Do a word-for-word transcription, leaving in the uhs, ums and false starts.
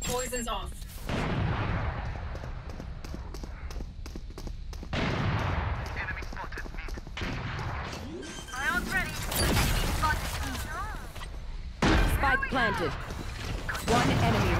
Poison's off. Enemy spotted. Mid. Ions ready. Enemy spotted. Spike planted. One enemy